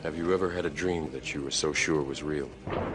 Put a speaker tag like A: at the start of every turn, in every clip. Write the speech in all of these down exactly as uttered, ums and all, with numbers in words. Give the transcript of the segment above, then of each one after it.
A: Have you ever had a dream that you were so sure was real?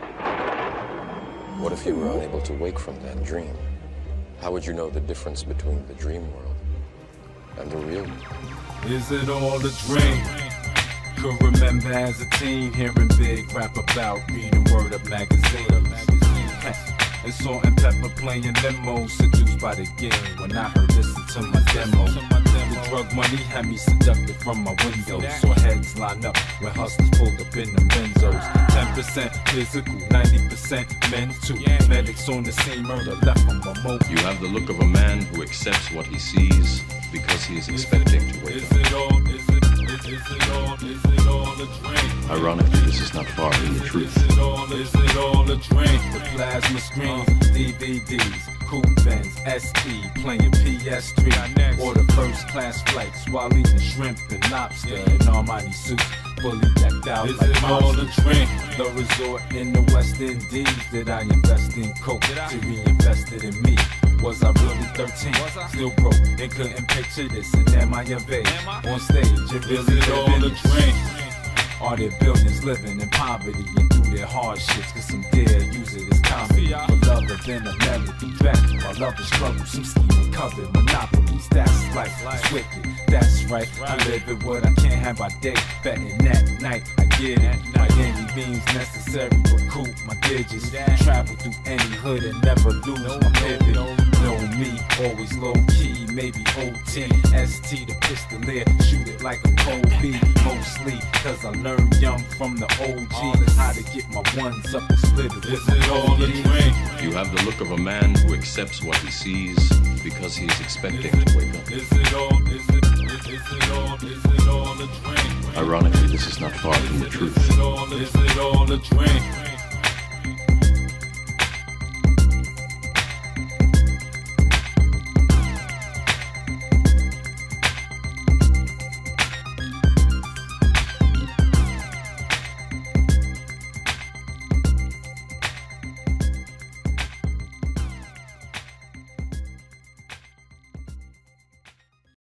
A: What if you were unable to wake from that dream? How would you know the difference between the dream world and the real world?
B: Is it all a dream? Could remember as a teen hearing Big rap about reading Word Up magazine. And Salt and Pepper playing limos, seduced by the game. When I heard listen to my demo, the drug money had me seducted from my window. Saw heads line up when hustlers pulled up in the Benzos. ten percent physical, ninety percent mental. Medics on the scene, murder left from a mobile.
A: You have the look of a man who accepts what he sees because he is expecting to wake
B: Is
A: up.
B: it all, is it, is, is it all, is it all a dream?
A: Ironically, this is not far from the truth.
B: Is it all, is it all a dream? The plasma screens, D V Ds, coupe Benz, S E, playing P S three. Order first class flights while eating shrimp and lobster in Armani suits, fully decked out Is like it all a monsters. dream? The resort in the West Indies. Did I invest in coke to reinvest it in me? Was I really thirteen? Still broke and couldn't picture this. And am I of age? On stage, it really
C: Is it all a dream?
B: Are there billions living in poverty and through their hardships? Cause some dare use it as comedy. For love has been a melody back. While love is struggle, some scheming covered monopolies. That's life, it's wicked, that's right. I live it what I can't have by day. Betting that night, I get it. By any means necessary, recoup my digits. Travel through any hood and never lose my pivot. Know me, always low key, maybe O T. S T the pistolier, shoot it like a Kobe. Mostly, cause I learned young from the O G how to get my ones up and split it.
C: Is it all a dream?
A: You have the look of a man who accepts what he sees because he is expecting to wake up.
C: Is it all, is it, is, is it all, is it all a dream?
A: Ironically, this is not far from the truth.
C: Is it all, is it all a dream?